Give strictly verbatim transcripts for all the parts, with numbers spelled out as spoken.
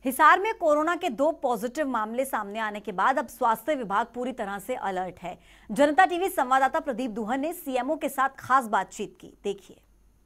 हिसार में कोरोना के दो पॉजिटिव मामले सामने आने के बाद अब स्वास्थ्य विभाग पूरी तरह से अलर्ट है। जनता टीवी संवाददाता प्रदीप दुहन ने सीएमओ के साथ खास बातचीत की, देखिए।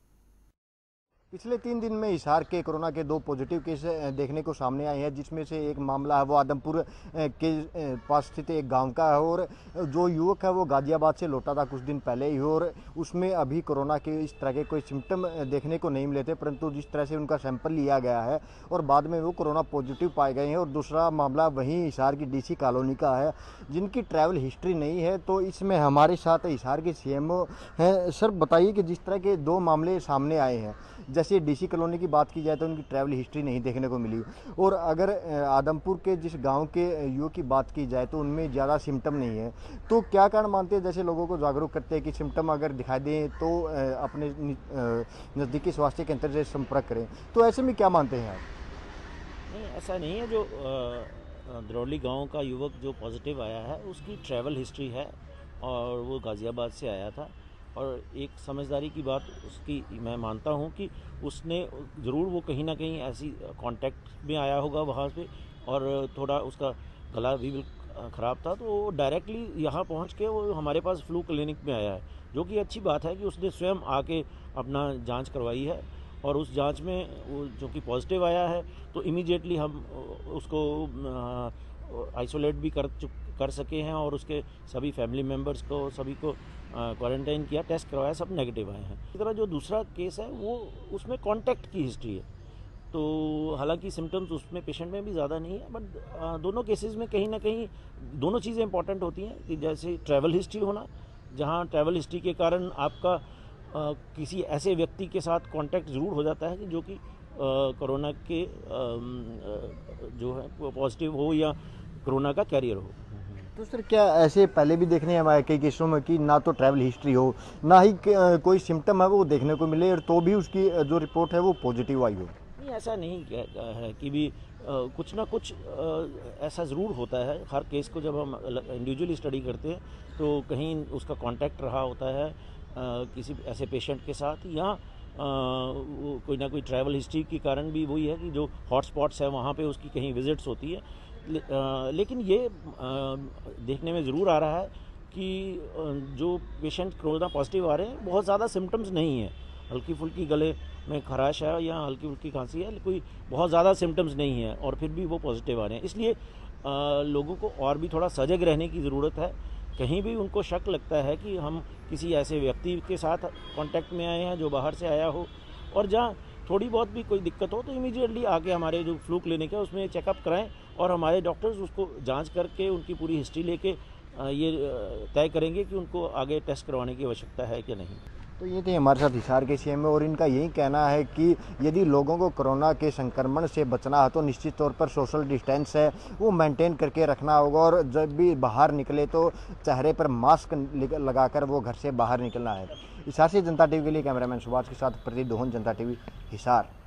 पिछले तीन दिन में हिसार के कोरोना के दो पॉजिटिव केस देखने को सामने आए हैं, जिसमें से एक मामला है वो आदमपुर के पास स्थित एक गांव का है और जो युवक है वो गाजियाबाद से लौटा था कुछ दिन पहले ही और उसमें अभी कोरोना के इस तरह के कोई सिम्टम देखने को नहीं मिले थे, परंतु जिस तरह से उनका सैंपल लिया गया है और बाद में वो कोरोना पॉजिटिव पाए गए हैं। और दूसरा मामला वहीं हिसार की डीसी कॉलोनी का है, जिनकी ट्रैवल हिस्ट्री नहीं है। तो इसमें हमारे साथ हिसार के सीएमओ हैं। सर बताइए कि जिस तरह के दो मामले सामने आए हैं, जैसे डीसी कॉलोनी की बात की जाए तो उनकी ट्रैवल हिस्ट्री नहीं देखने को मिली, और अगर आदमपुर के जिस गांव के युवक की बात की जाए तो उनमें ज़्यादा सिम्टम नहीं है। तो क्या कारण मानते हैं, जैसे लोगों को जागरूक करते हैं कि सिम्टम अगर दिखाई दें तो अपने नज़दीकी स्वास्थ्य केंद्र से संपर्क करें, तो ऐसे में क्या मानते हैं आप? नहीं, ऐसा नहीं है। जो दरौली गांव का युवक जो पॉजिटिव आया है उसकी ट्रैवल हिस्ट्री है और वो गाज़ियाबाद से आया था। और एक समझदारी की बात उसकी मैं मानता हूँ कि उसने ज़रूर वो कहीं ना कहीं ऐसी कांटेक्ट में आया होगा वहाँ पे, और थोड़ा उसका गला भी ख़राब था, तो वो डायरेक्टली यहाँ पहुँच के वो हमारे पास फ्लू क्लिनिक में आया है, जो कि अच्छी बात है कि उसने स्वयं आके अपना जांच करवाई है। और उस जांच में वो जो कि पॉजिटिव आया है तो इमीडिएटली हम उसको आइसोलेट भी कर कर सके हैं और उसके सभी फैमिली मेम्बर्स को सभी को क्वारंटाइन किया, टेस्ट करवाया, सब नेगेटिव आए हैं। इस तरह जो दूसरा केस है वो उसमें कांटेक्ट की हिस्ट्री है, तो हालांकि सिम्टम्स उसमें पेशेंट में भी ज़्यादा नहीं है, बट दोनों केसेस में कहीं ना कहीं दोनों चीज़ें इंपॉर्टेंट होती हैं कि जैसे ट्रैवल हिस्ट्री होना, जहाँ ट्रैवल हिस्ट्री के कारण आपका आ, किसी ऐसे व्यक्ति के साथ कांटेक्ट ज़रूर हो जाता है कि जो कि कोरोना के आ, जो है पॉजिटिव हो या कोरोना का कैरियर हो। तो सर क्या ऐसे पहले भी देखने हमारे कई केसों में कि ना तो ट्रैवल हिस्ट्री हो, ना ही कोई सिम्टम है वो देखने को मिले, और तो भी उसकी जो रिपोर्ट है वो पॉजिटिव आई हो? नहीं, ऐसा नहीं है कि भी आ, कुछ ना कुछ आ, ऐसा ज़रूर होता है। हर केस को जब हम इंडिविजुअली स्टडी करते हैं तो कहीं उसका कांटेक्ट रहा होता है आ, किसी ऐसे पेशेंट के साथ, या वो कोई ना कोई ट्रैवल हिस्ट्री के कारण भी वही है कि जो हॉटस्पॉट्स है वहाँ पे उसकी कहीं विजिट्स होती है। ले, आ, लेकिन ये आ, देखने में ज़रूर आ रहा है कि जो पेशेंट कोरोना पॉजिटिव आ रहे हैं बहुत ज़्यादा सिम्टम्स नहीं है, हल्की फुल्की गले में खराश है या हल्की फुल्की खांसी है, कोई बहुत ज़्यादा सिम्टम्स नहीं है, और फिर भी वो पॉजिटिव आ रहे हैं। इसलिए आ, लोगों को और भी थोड़ा सजग रहने की ज़रूरत है। कहीं भी उनको शक लगता है कि हम किसी ऐसे व्यक्ति के साथ कांटेक्ट में आए हैं जो बाहर से आया हो, और जहाँ थोड़ी बहुत भी कोई दिक्कत हो तो इमीडिएटली आके हमारे जो फ्लू क्लिनिक है उसमें चेकअप कराएं, और हमारे डॉक्टर्स उसको जांच करके उनकी पूरी हिस्ट्री लेके ये तय करेंगे कि उनको आगे टेस्ट करवाने की आवश्यकता है कि नहीं। तो ये थे हमारे साथ हिसार के सीएमओ, और इनका यही कहना है कि यदि लोगों को कोरोना के संक्रमण से बचना है तो निश्चित तौर पर सोशल डिस्टेंस है वो मेंटेन करके रखना होगा, और जब भी बाहर निकले तो चेहरे पर मास्क लगाकर वो घर से बाहर निकलना है। हिसार से जनता टीवी के लिए कैमरामैन सुभाष के साथ प्रदीप दुहन, जनता टीवी हिसार।